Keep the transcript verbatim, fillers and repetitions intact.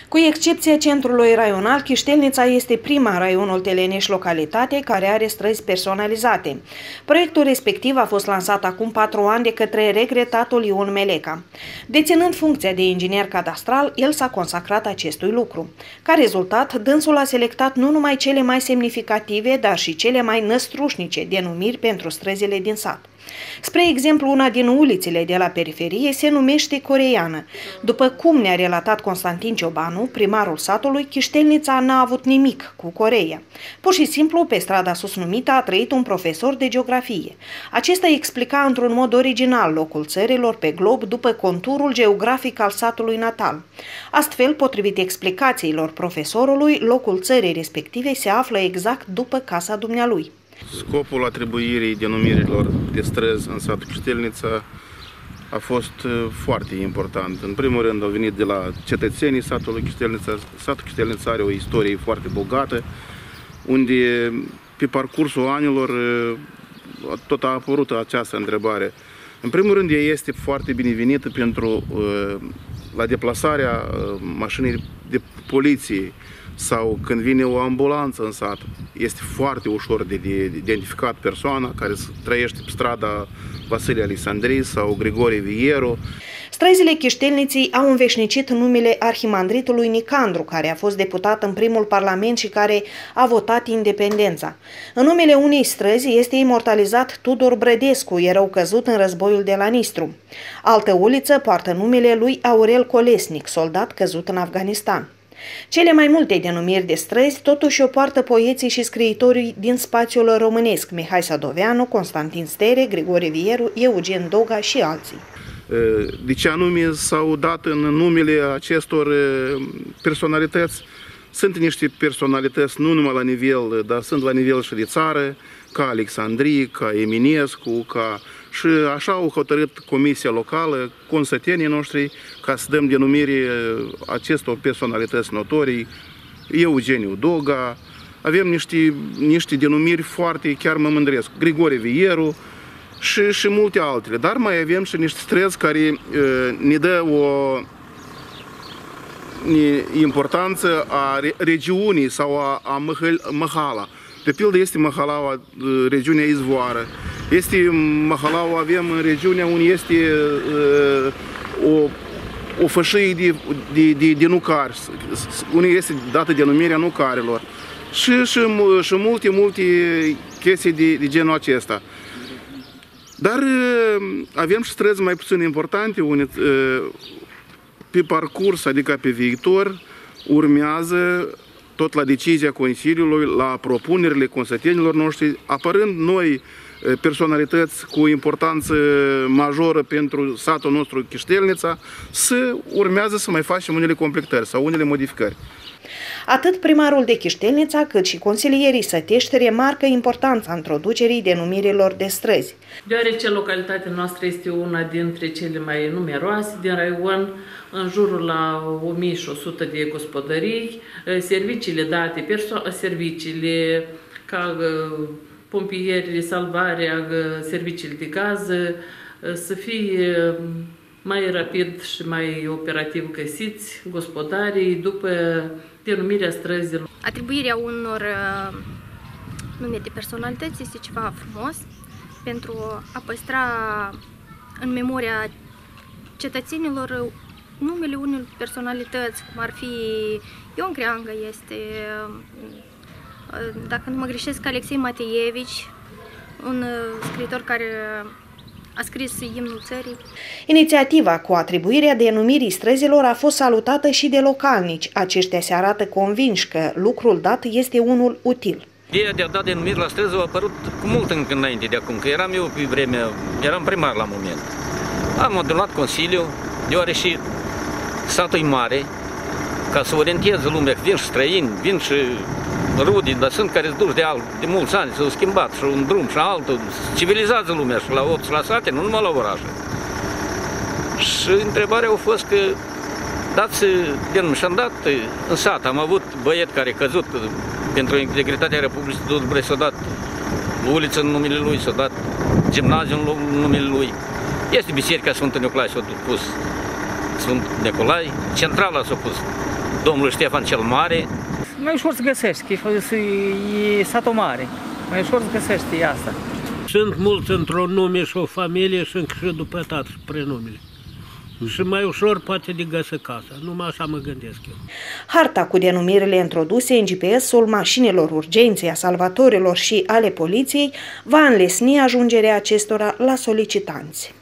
Cu excepția centrului raional, Chiștelnița este prima în raionul Telenești localitate care are străzi personalizate. Proiectul respectiv a fost lansat acum patru ani de către regretatul Ion Meleca. Deținând funcția de inginer cadastral, el s-a consacrat acestui lucru. Ca rezultat, dânsul a selectat nu numai cele mai semnificative, dar și cele mai năstrușnice denumiri pentru străzile din sat. Spre exemplu, una din ulițele de la periferie se numește Coreeană. După cum ne-a relatat Constantin Ciobanu, primarul satului, Chiștelnița n-a avut nimic cu Coreea. Pur și simplu, pe strada sus numită a trăit un profesor de geografie. Acesta explica într-un mod original locul țărilor pe glob după conturul geografic al satului natal. Astfel, potrivit explicațiilor profesorului, locul țării respective se află exact după casa dumnealui. Scopul atribuirii denumirilor de străzi în satul Chiștelnița a fost foarte important. În primul rând au venit de la cetățenii satului Chiștelnița. Satul Chiștelnița are o istorie foarte bogată, unde pe parcursul anilor tot a apărut această întrebare. În primul rând, ea este foarte binevenită pentru la deplasarea mașinii de poliție, sau când vine o ambulanță în sat, este foarte ușor de identificat persoana care trăiește pe strada Vasile Alexandrii sau Grigore Vieru. Străzile Chiștelniței au înveșnicit numele arhimandritului Nicandru, care a fost deputat în primul parlament și care a votat independența. În numele unei străzi este imortalizat Tudor Brădescu, erou căzut în războiul de la Nistru. Altă uliță poartă numele lui Aurel Colesnic, soldat căzut în Afganistan. Cele mai multe denumiri de străzi totuși o poartă poeții și scriitorii din spațiul românesc, Mihai Sadoveanu, Constantin Stere, Grigore Vieru, Eugen Doga și alții. De ce anume s-au dat în numele acestor personalități? Sunt niște personalități nu numai la nivel, dar sunt la nivel și de țară, ca Alexandrie, ca Eminescu, ca... Și așa au hotărât Comisia Locală, consătenii noștri, ca să dăm denumire acestor personalități notorii, Eugeniu Doga, avem niște, niște denumiri foarte, chiar mă mândresc, Grigore Vieru și, și multe altele. Dar mai avem și niște străzi care uh, ne dă o importanță a regiunii sau a, a Măhala. De pildă este Măhalaua, regiunea Izvoară. Este Măhalaua, avem în regiunea unde este uh, o, o fășie de, de, de, de nucari, unde este dată denumirea nucarilor. Și, și, și multe, multe chestii de, de genul acesta. Dar uh, avem și străzi mai puțin importante, unde uh, pe parcurs, adică pe viitor, urmează tot la decizia Consiliului, la propunerile consătenilor noștri, apărând noi personalități cu importanță majoră pentru satul nostru Chiștelnița, să urmează să mai facem unele completări sau unele modificări. Atât primarul de Chiștelnița, cât și consilierii sătești remarcă importanța introducerii denumirilor de străzi. Deoarece localitatea noastră este una dintre cele mai numeroase din raion, în jurul la o mie și o sută de gospodării, serviciile date, serviciile ca pompieri, salvarea, serviciile de gaz, să fie mai rapid și mai operativ găsiți gospodarii după denumirea străzilor. Atribuirea unor uh, nume de personalități este ceva frumos pentru a păstra în memoria cetățenilor numele unor personalități, cum ar fi Ion Creangă, este, uh, dacă nu mă greșesc, Alexei Mateievici, un uh, scriitor care a scris imnul țării. Inițiativa cu atribuirea denumirii străzilor a fost salutată și de localnici. Aceștia se arată convinși că lucrul dat este unul util. Ideea de a da denumiri la străzi a apărut cu mult încă înainte de acum, că eram eu pe vremea, eram primar la moment. Am adunat Consiliu, deoarece satul e mare, ca să orienteze lumea, că vin și străini, vin și rude, dar sunt care se duc de, de mulți ani, s-au schimbat și un drum și altul, civilizează lumea și la opt și la sate, nu numai la orașe. Și întrebarea a fost că dați denumiri și am dat în sat, am avut băiet care a căzut pentru integritatea Republicii Tudor, s-a dat uliță în numele lui, s-a dat gimnaziu în numele lui. Este biserica Sfântul Nicolae, s-a pus Sfânt Nicolae, centrala s-a pus domnul Ștefan cel Mare. Mai ușor să găsești, că e satul mare. Mai ușor să găsești asta. Sunt mulți într-o nume și o familie și încă și după tată și prenumele. Și mai ușor poate de găsi casa. Numai așa mă gândesc eu. Harta cu denumirile introduse în G P S-ul mașinilor urgenței, a salvatorilor și ale poliției va înlesni ajungerea acestora la solicitanți.